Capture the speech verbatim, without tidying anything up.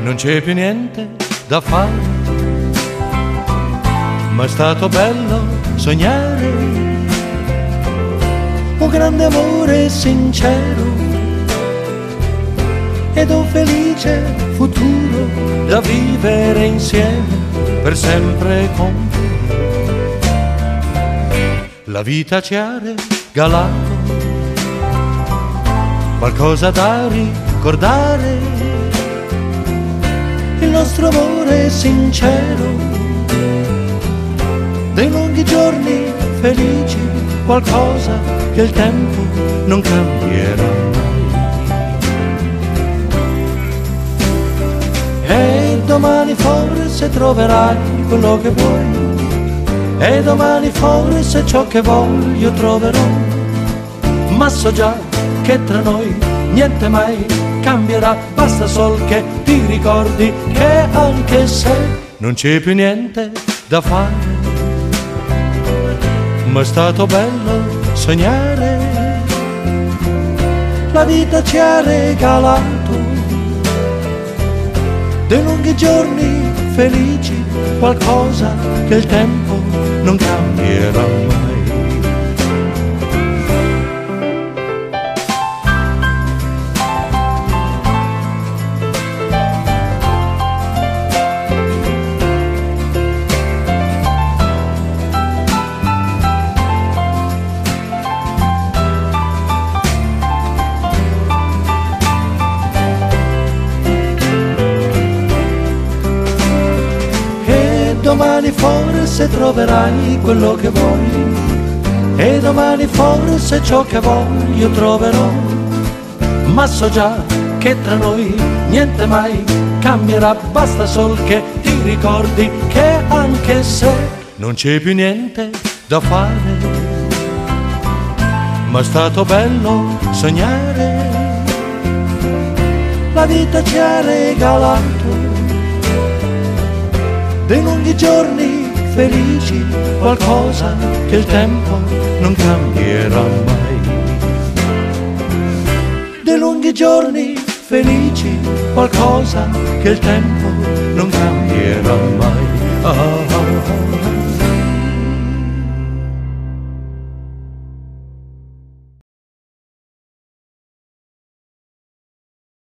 non c'è più niente da fare, ma è stato bello sognare un grande amore sincero ed un felice futuro da vivere insieme per sempre con te. La vita ci ha regalato qualcosa da ricordare, il nostro amore sincero, dei lunghi giorni felici, qualcosa che il tempo non cambierà mai. E domani forse troverai quello che vuoi, e domani forse ciò che voglio troverò, ma so già che tra noi niente mai cambierà, basta sol che ti ricordi che anche se non c'è più niente da fare, ma è stato bello sognare, la vita ci ha regalato dei lunghi giorni felici, qualcosa che il tempo non cambierà mai. Domani forse troverai quello che vuoi, e domani forse ciò che voglio troverò, ma so già che tra noi niente mai cambierà, basta sol che ti ricordi che anche se non c'è più niente da fare, ma è stato bello sognare, la vita ci ha regalato dei lunghi giorni felici, qualcosa che il tempo non cambierà mai. Dei lunghi giorni felici, qualcosa che il tempo non cambierà mai. Ah.